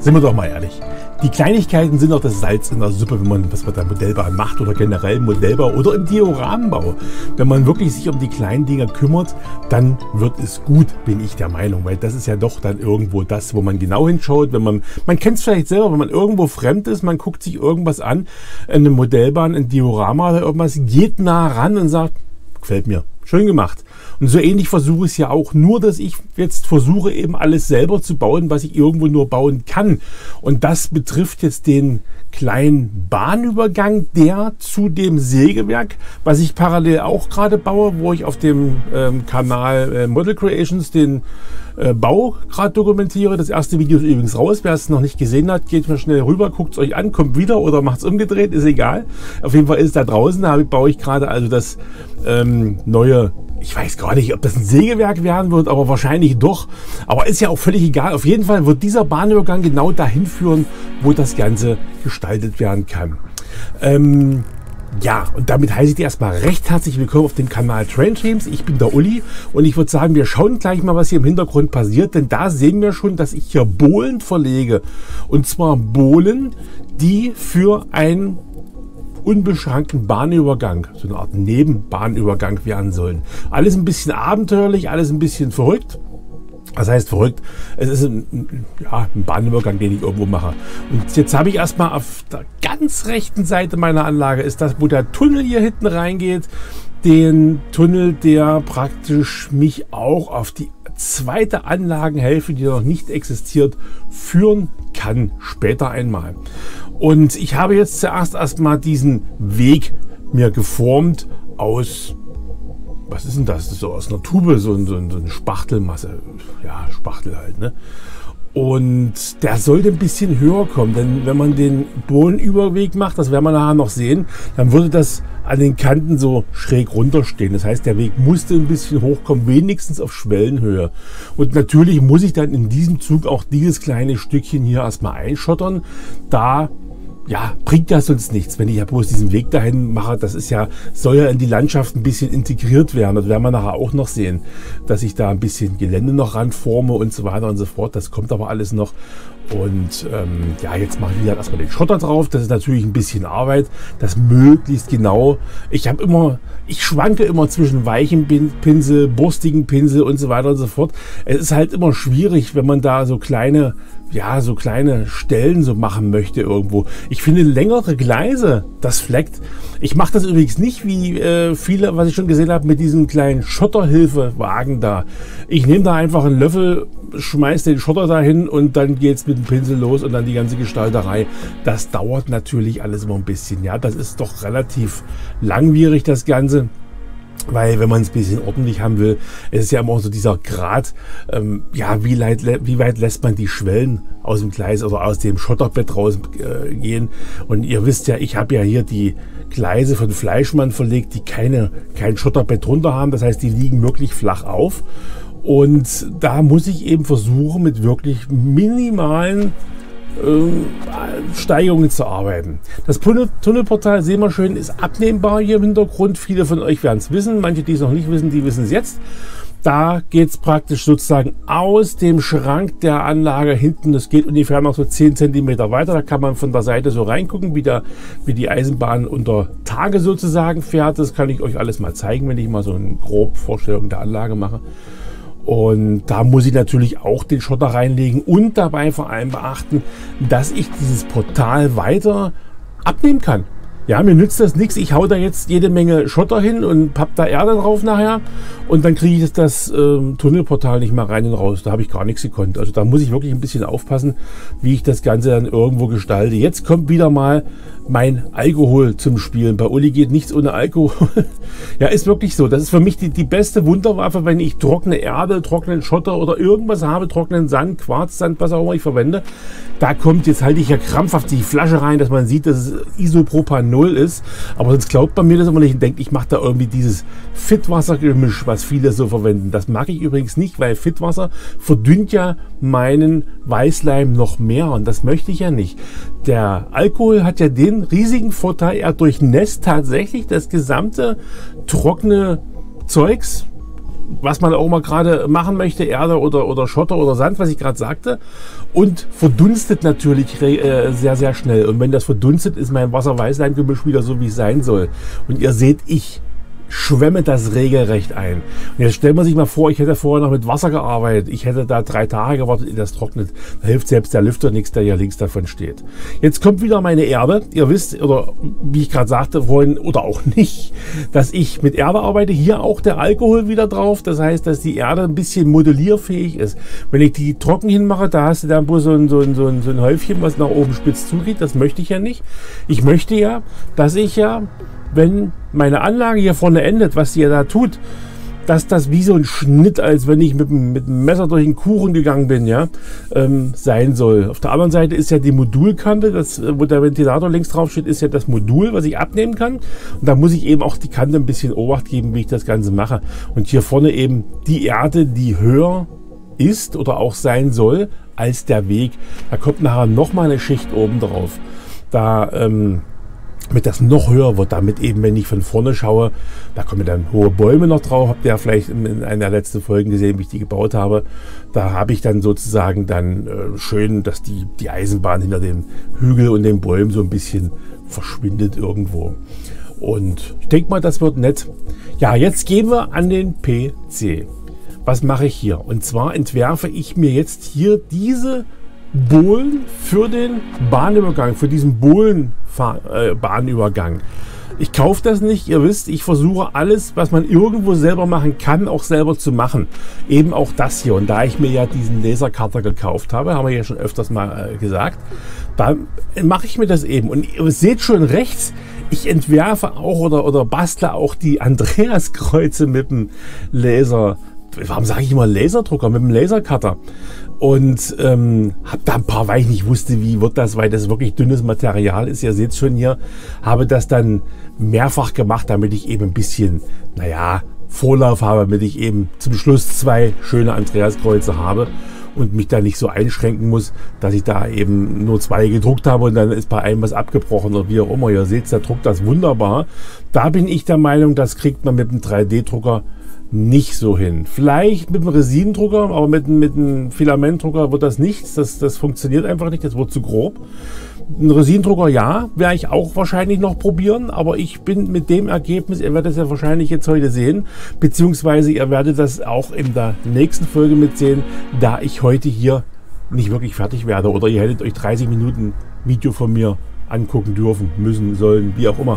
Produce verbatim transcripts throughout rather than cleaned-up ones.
Sind wir doch mal ehrlich. Die Kleinigkeiten sind auch das Salz in der Suppe, wenn man was mit der Modellbahn macht oder generell im Modellbau oder im Dioramenbau. Wenn man wirklich sich um die kleinen Dinger kümmert, dann wird es gut, bin ich der Meinung. Weil das ist ja doch dann irgendwo das, wo man genau hinschaut. Wenn man, man kennt es vielleicht selber, wenn man irgendwo fremd ist, man guckt sich irgendwas an, eine Modellbahn, ein Diorama oder irgendwas, geht nah ran und sagt, gefällt mir. Schön gemacht. Und so ähnlich versuche ich es ja auch, nur dass ich jetzt versuche, eben alles selber zu bauen, was ich irgendwo nur bauen kann. Und das betrifft jetzt den kleinen Bahnübergang, der zu dem Sägewerk, was ich parallel auch gerade baue, wo ich auf dem ähm, Kanal äh, Model Creations den äh, Bau gerade dokumentiere. Das erste Video ist übrigens raus. Wer es noch nicht gesehen hat, geht mal schnell rüber, guckt es euch an, kommt wieder oder macht es umgedreht, ist egal. Auf jeden Fall ist es da draußen, da baue ich gerade also das ähm, neue, ich weiß gar nicht, ob das ein Sägewerk werden wird, aber wahrscheinlich doch. Aber ist ja auch völlig egal. Auf jeden Fall wird dieser Bahnübergang genau dahin führen, wo das Ganze gestaltet werden kann. Ähm, ja, und damit heiße ich dir erstmal recht herzlich willkommen auf dem Kanal Train Dreams. Ich bin der Uli und ich würde sagen, wir schauen gleich mal, was hier im Hintergrund passiert, denn da sehen wir schon, dass ich hier Bohlen verlege. Und zwar Bohlen, die für ein unbeschränkten Bahnübergang, so eine Art Nebenbahnübergang werden sollen. Alles ein bisschen abenteuerlich, alles ein bisschen verrückt. Das heißt verrückt, es ist ein, ja, ein Bahnübergang, den ich irgendwo mache. Und jetzt habe ich erstmal auf der ganz rechten Seite meiner Anlage, ist das, wo der Tunnel hier hinten reingeht, den Tunnel, der praktisch mich auch auf die zweite Anlagenhälfte, die noch nicht existiert, führen kann, später einmal. Und ich habe jetzt zuerst erstmal diesen Weg mir geformt aus, was ist denn das? Das ist so aus einer Tube, so, so, so eine Spachtelmasse. Ja, Spachtel halt, ne? Und der sollte ein bisschen höher kommen, denn wenn man den Bohlenüberweg macht, das werden wir nachher noch sehen, dann würde das an den Kanten so schräg runterstehen. Das heißt, der Weg musste ein bisschen hochkommen, wenigstens auf Schwellenhöhe. Und natürlich muss ich dann in diesem Zug auch dieses kleine Stückchen hier erstmal einschottern. Da ja, bringt das sonst nichts, wenn ich ja bloß diesen Weg dahin mache. Das ist ja, soll ja in die Landschaft ein bisschen integriert werden. Das werden wir nachher auch noch sehen, dass ich da ein bisschen Gelände noch ranforme und so weiter und so fort. Das kommt aber alles noch. Und ähm, ja, jetzt mache ich wieder erstmal den Schotter drauf. Das ist natürlich ein bisschen Arbeit, das möglichst genau. Ich habe immer, ich schwanke immer zwischen weichem Pinsel, burstigen Pinsel und so weiter und so fort. Es ist halt immer schwierig, wenn man da so kleine, ja, so kleine Stellen so machen möchte irgendwo. Ich finde längere Gleise, das fleckt. Ich mache das übrigens nicht wie äh, viele, was ich schon gesehen habe, mit diesem kleinen Schotterhilfewagen da. Ich nehme da einfach einen Löffel, schmeiß den Schotter dahin und dann geht's mit dem Pinsel los und dann die ganze Gestalterei. Das dauert natürlich alles immer ein bisschen. Ja, das ist doch relativ langwierig, das Ganze. Weil wenn man es ein bisschen ordentlich haben will, es ist ja immer so dieser Grad, ähm, ja, wie, leid, wie weit lässt man die Schwellen aus dem Gleis oder aus dem Schotterbett rausgehen. Äh, und ihr wisst ja, ich habe ja hier die Gleise von Fleischmann verlegt, die keine, kein Schotterbett drunter haben. Das heißt, die liegen wirklich flach auf. Und da muss ich eben versuchen, mit wirklich minimalen Steigerungen zu arbeiten. Das Tunnelportal, sehen wir schön, ist abnehmbar hier im Hintergrund. Viele von euch werden es wissen, manche, die es noch nicht wissen, die wissen es jetzt. Da geht es praktisch sozusagen aus dem Schrank der Anlage hinten. Das geht ungefähr noch so zehn Zentimeter weiter. Da kann man von der Seite so reingucken, wie, der, wie die Eisenbahn unter Tage sozusagen fährt. Das kann ich euch alles mal zeigen, wenn ich mal so eine grobe Vorstellung der Anlage mache. Und da muss ich natürlich auch den Schotter reinlegen und dabei vor allem beachten, dass ich dieses Portal weiter abnehmen kann. Ja, mir nützt das nichts. Ich hau da jetzt jede Menge Schotter hin und papp da Erde drauf nachher und dann kriege ich das, das ähm, Tunnelportal nicht mehr rein und raus. Da habe ich gar nichts gekonnt. Also da muss ich wirklich ein bisschen aufpassen, wie ich das Ganze dann irgendwo gestalte. Jetzt kommt wieder mal mein Alkohol zum Spielen. Bei Uli geht nichts ohne Alkohol. Ja, ist wirklich so. Das ist für mich die, die beste Wunderwaffe, wenn ich trockene Erde, trockenen Schotter oder irgendwas habe, trockenen Sand, Quarzsand, was auch immer ich verwende. Da kommt, jetzt halte ich ja krampfhaft die Flasche rein, dass man sieht, dass es Isopropanol ist. Aber sonst glaubt man mir das immer nicht und denkt, ich mache da irgendwie dieses Fitwassergemisch, was viele so verwenden. Das mag ich übrigens nicht, weil Fitwasser verdünnt ja meinen Weißleim noch mehr und das möchte ich ja nicht. Der Alkohol hat ja den riesigen Vorteil, er durchnässt tatsächlich das gesamte trockene Zeugs was man auch mal gerade machen möchte, Erde oder, oder Schotter oder Sand, was ich gerade sagte. Und verdunstet natürlich äh, sehr, sehr schnell. Und wenn das verdunstet, ist mein Wasser-Weißlein-Gemisch wieder so, wie es sein soll. Und ihr seht, ich schwemme das regelrecht ein. Und jetzt stellt man sich mal vor, ich hätte vorher noch mit Wasser gearbeitet. Ich hätte da drei Tage gewartet, ehe das trocknet. Da hilft selbst der Lüfter nichts, der hier links davon steht. Jetzt kommt wieder meine Erde. Ihr wisst, oder wie ich gerade sagte vorhin, oder auch nicht, dass ich mit Erde arbeite. Hier auch der Alkohol wieder drauf. Das heißt, dass die Erde ein bisschen modellierfähig ist. Wenn ich die trocken hinmache, da hast du dann bloß so ein, so ein, so ein, so ein Häufchen, was nach oben spitz zugeht. Das möchte ich ja nicht. Ich möchte ja, dass ich ja, wenn meine Anlage hier vorne endet, was sie ja da tut, dass das wie so ein Schnitt, als wenn ich mit, mit dem Messer durch den Kuchen gegangen bin, ja, ähm, sein soll. Auf der anderen Seite ist ja die Modulkante, das, wo der Ventilator links drauf steht, ist ja das Modul, was ich abnehmen kann. Und da muss ich eben auch die Kante ein bisschen Obacht geben, wie ich das Ganze mache. Und hier vorne eben die Erde, die höher ist oder auch sein soll als der Weg. Da kommt nachher nochmal eine Schicht oben drauf. Da, ähm, damit das noch höher wird, damit eben, wenn ich von vorne schaue, da kommen dann hohe Bäume noch drauf, habt ihr ja vielleicht in einer der letzten Folgen gesehen, wie ich die gebaut habe. Da habe ich dann sozusagen dann äh, schön, dass die, die Eisenbahn hinter dem Hügel und den Bäumen so ein bisschen verschwindet irgendwo. Und ich denke mal, das wird nett. Ja, jetzt gehen wir an den P C. Was mache ich hier? Und zwar entwerfe ich mir jetzt hier diese Bohlen für den Bahnübergang, für diesen Bohlenbahnübergang. Ich kaufe das nicht, ihr wisst, ich versuche alles, was man irgendwo selber machen kann, auch selber zu machen. Eben auch das hier. Und da ich mir ja diesen Lasercutter gekauft habe, haben wir ja schon öfters mal äh, gesagt, da mache ich mir das eben. Und ihr seht schon rechts, ich entwerfe auch oder, oder bastle auch die Andreaskreuze mit dem Laser. Warum sage ich immer Laserdrucker? Mit dem Lasercutter. Und ähm, habe da ein paar, weil ich nicht wusste, wie wird das, weil das wirklich dünnes Material ist. Ihr seht schon hier, habe das dann mehrfach gemacht, damit ich eben ein bisschen, naja, Vorlauf habe, damit ich eben zum Schluss zwei schöne Andreaskreuze habe und mich da nicht so einschränken muss, dass ich da eben nur zwei gedruckt habe und dann ist bei einem was abgebrochen oder wie auch immer. Ihr seht, der druckt das wunderbar. Da bin ich der Meinung, das kriegt man mit einem drei D Drucker nicht so hin. Vielleicht mit einem Resinendrucker, aber mit, mit einem Filamentdrucker wird das nichts. Das, das funktioniert einfach nicht, das wird zu grob. Ein Resinendrucker, ja, werde ich auch wahrscheinlich noch probieren, aber ich bin mit dem Ergebnis, ihr werdet es ja wahrscheinlich jetzt heute sehen, beziehungsweise ihr werdet das auch in der nächsten Folge mitsehen, da ich heute hier nicht wirklich fertig werde oder ihr hättet euch dreißig Minuten Video von mir angucken dürfen, müssen, sollen, wie auch immer.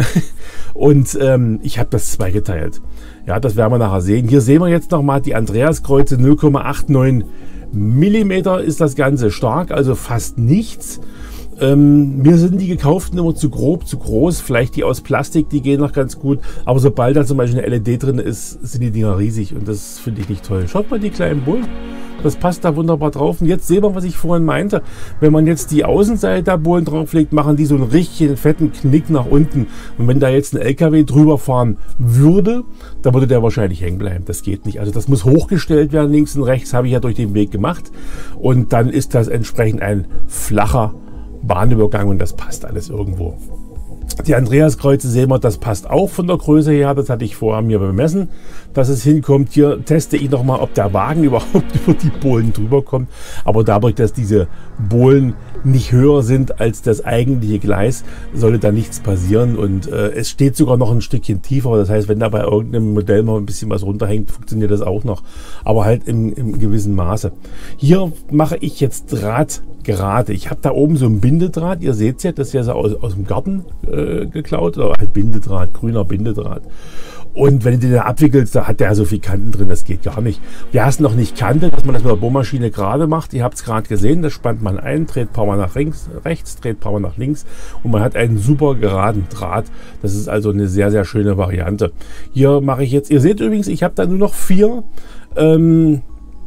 Und ähm, ich habe das zweigeteilt. Ja, das werden wir nachher sehen. Hier sehen wir jetzt nochmal die Andreaskreuze, null Komma neunundachtzig Millimeter ist das Ganze stark, also fast nichts. Ähm, mir sind die gekauften immer zu grob, zu groß. Vielleicht die aus Plastik, die gehen noch ganz gut. Aber sobald da zum Beispiel eine L E D drin ist, sind die Dinger riesig und das finde ich nicht toll. Schaut mal die kleinen Bullen. Das passt da wunderbar drauf. Und jetzt sehen wir, was ich vorhin meinte. Wenn man jetzt die Außenseite der Bohlen drauflegt, machen die so einen richtigen fetten Knick nach unten. Und wenn da jetzt ein L K W drüber fahren würde, dann würde der wahrscheinlich hängen bleiben. Das geht nicht. Also das muss hochgestellt werden, links und rechts, habe ich ja durch den Weg gemacht. Und dann ist das entsprechend ein flacher Bahnübergang und das passt alles irgendwo. Die Andreaskreuze sehen wir, das passt auch von der Größe her. Das hatte ich vorher mir bemessen, dass es hinkommt. Hier teste ich nochmal, ob der Wagen überhaupt über die Bohlen drüber kommt. Aber dadurch, dass diese Bohlen nicht höher sind als das eigentliche Gleis, sollte da nichts passieren. Und äh, es steht sogar noch ein Stückchen tiefer. Das heißt, wenn da bei irgendeinem Modell mal ein bisschen was runterhängt, funktioniert das auch noch. Aber halt im, im gewissen Maße. Hier mache ich jetzt Draht gerade. Ich habe da oben so ein Bindedraht. Ihr seht es ja, das ist ja so aus, aus dem Garten äh, geklaut. Oder halt Bindedraht, grüner Bindedraht. Und wenn du den abwickelst, da hat der so viel Kanten drin, das geht gar nicht. Wir hast noch nicht Kante, dass man das mit der Bohrmaschine gerade macht. Ihr habt es gerade gesehen, das spannt man ein, dreht ein paar Mal nach links, rechts, dreht ein paar Mal nach links und man hat einen super geraden Draht. Das ist also eine sehr, sehr schöne Variante. Hier mache ich jetzt, ihr seht übrigens, ich habe da nur noch vier ähm,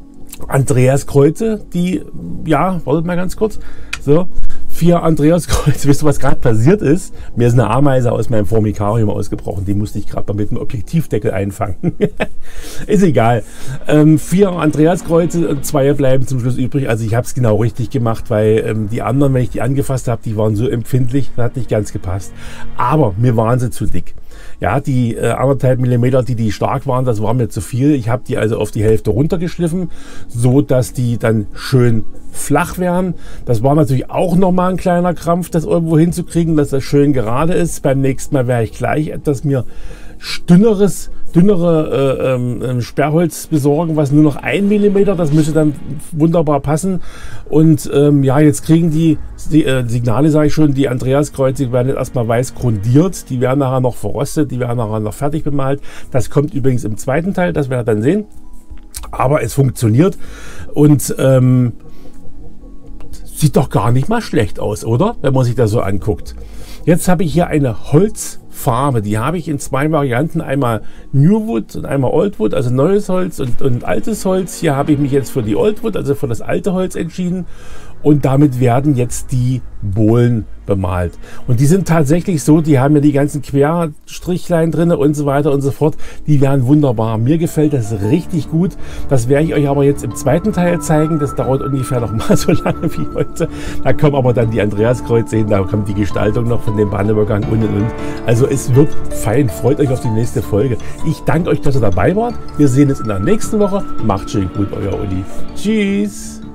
Andreaskreuze, die, ja, wartet mal ganz kurz, so, vier Andreaskreuze. Wisst ihr, was gerade passiert ist? Mir ist eine Ameise aus meinem Formikarium ausgebrochen, die musste ich gerade mal mit dem Objektivdeckel einfangen. Ist egal. Ähm, vier Andreaskreuze, zwei bleiben zum Schluss übrig, also ich habe es genau richtig gemacht, weil ähm, die anderen, wenn ich die angefasst habe, die waren so empfindlich, das hat nicht ganz gepasst. Aber mir waren sie zu dick. Ja, die äh, anderthalb Millimeter, die die stark waren, das war mir zu viel. Ich habe die also auf die Hälfte runtergeschliffen, so dass die dann schön flach werden. Das war natürlich auch nochmal ein kleiner Krampf, das irgendwo hinzukriegen, dass das schön gerade ist. Beim nächsten Mal werde ich gleich etwas mir dünneres, dünnere äh, ähm, Sperrholz besorgen, was nur noch ein Millimeter, das müsste dann wunderbar passen. Und ähm, ja, jetzt kriegen die, die äh, Signale, sage ich schon, die Andreaskreuze werden jetzt erstmal weiß grundiert, die werden nachher noch verrostet, die werden nachher noch fertig bemalt. Das kommt übrigens im zweiten Teil, das werdet ihr dann sehen. Aber es funktioniert und ähm, sieht doch gar nicht mal schlecht aus, oder? Wenn man sich das so anguckt. Jetzt habe ich hier eine Holzfarbe, die habe ich in zwei Varianten, einmal New Wood und einmal Old Wood, also neues Holz und, und altes Holz. Hier habe ich mich jetzt für die Old Wood, also für das alte Holz entschieden und damit werden jetzt die Bohlen bemalt. Und die sind tatsächlich so, die haben ja die ganzen Querstrichlein drin und so weiter und so fort. Die werden wunderbar. Mir gefällt das richtig gut. Das werde ich euch aber jetzt im zweiten Teil zeigen. Das dauert ungefähr noch mal so lange wie heute. Da kommen aber dann die Andreaskreuze hin, da kommt die Gestaltung noch von dem Bahnübergang und und und. Also es wird fein. Freut euch auf die nächste Folge. Ich danke euch, dass ihr dabei wart. Wir sehen uns in der nächsten Woche. Macht schön gut, euer Uli. Tschüss.